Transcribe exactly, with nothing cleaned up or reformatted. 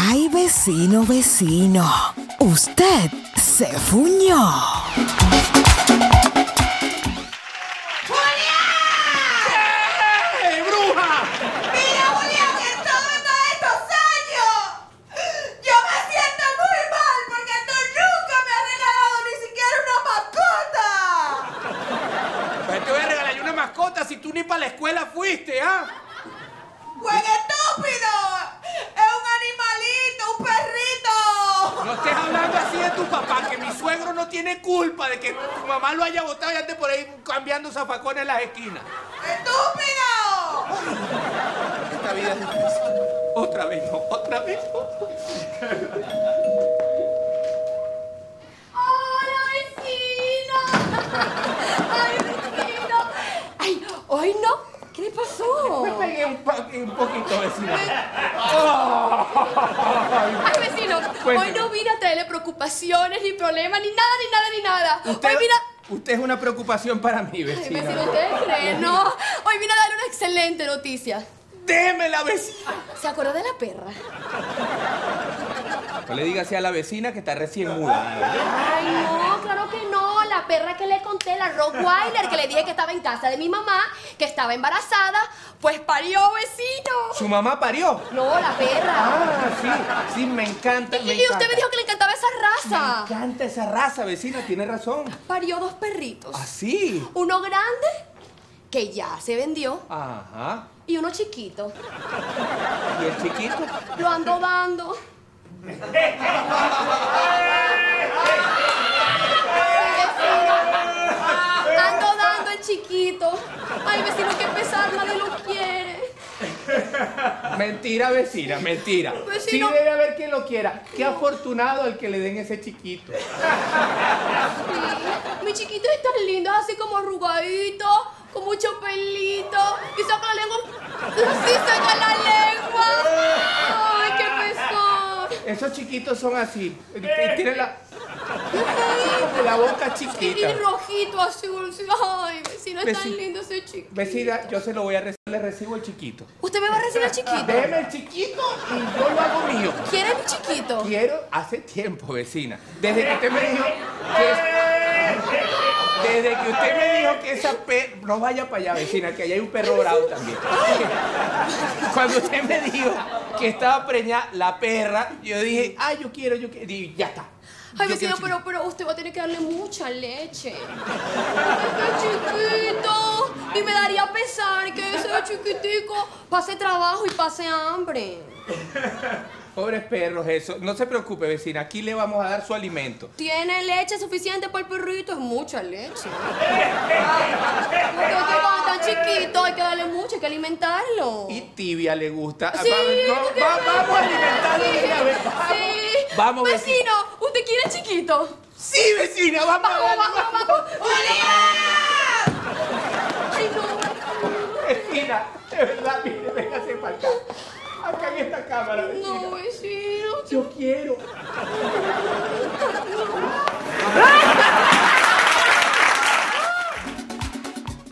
Ay, vecino, vecino, usted se fuñó. Si tú ni para la escuela fuiste, ¿ah? ¡Buen estúpido! ¡Es un animalito, un perrito! No estés hablando así de tu papá, que mi suegro no tiene culpa de que tu mamá lo haya botado y ande por ahí cambiando zafacones en las esquinas. ¡Estúpido! Esta vida es difícil. Otra vez no, otra vez no. ¡Hola, vecino! ¡Ay, vecino! ¡Ay, hoy no! ¿Qué le pasó? Me pegué un, un poquito, vecina. Ay, vecino, hoy no vine a traerle preocupaciones, ni problemas, ni nada, ni nada, ni nada. Usted, hoy vine a... usted es una preocupación para mí, vecina. Ay, vecino, ¿ustedes creen? No. Hoy vine a darle una excelente noticia. ¡Démela, vecina! ¿Se acuerda de la perra? No le diga así a la vecina que está recién muda. Ay, no, claro que no. La perra que le conté, la Rottweiler, que le dije que estaba en casa de mi mamá, que estaba embarazada, pues parió, vecino. ¿Su mamá parió? No, la perra. Ah, sí, sí, me encanta, Y, me y usted encanta. me dijo que le encantaba esa raza. Me encanta esa raza, vecina, tiene razón. Parió dos perritos. ¿Ah, sí? Uno grande, que ya se vendió, Ajá. y uno chiquito. ¿Y el chiquito? Lo ando dando. Ando dando el chiquito. Ay, vecino, qué pesar, nadie lo quiere. Mentira, vecina, mentira. Vecino. Sí debe haber quien lo quiera. Qué afortunado el que le den ese chiquito. Sí. Mi chiquito es tan lindo, así como arrugadito, con mucho pelito. Y saca la lengua. Sí, saca la lengua. Ay, qué pesar. Esos chiquitos son así. Tienen la... como la boca Y, chiquita. y rojito, azul. Sí. Ay, vecino, es tan Vecino. lindo ese chiquito. Vecina, yo se lo voy a recibir. Le recibo el chiquito. ¿Usted me va a recibir el chiquito? Déjeme el chiquito y yo lo hago mío. ¿Quiere mi chiquito? Quiero hace tiempo, vecina. Desde que usted me dijo que... Desde que usted me dijo que esa perra... No vaya para allá, vecina, que allá hay un perro bravo también. Cuando usted me dijo que estaba preñada la perra, yo dije, ay, yo quiero, yo quiero. Y ya está. Ay, Yo vecino, quiero pero, pero usted va a tener que darle mucha leche. ¡Qué chiquito! Y me daría pesar que ese chiquitico pase trabajo y pase hambre. Pobres perros, eso. No se preocupe, vecina. Aquí le vamos a dar su alimento. ¿Tiene leche suficiente para el perrito? Es mucha leche. Porque cuando tan chiquito hay que darle mucho, hay que alimentarlo. Y tibia le gusta. Sí, Va- no, porque- va- vamos a alimentarlo. Sí, de una vez. Vamos. sí. Vamos, Vecino, ¿usted quiere chiquito? Sí, vecina, vamos. Vamos, vamos, vamos, vamos. Ay, no. Vecina, de verdad, mire, véngase para acá. Acá en esta cámara, vecina. No, vecino. Yo quiero.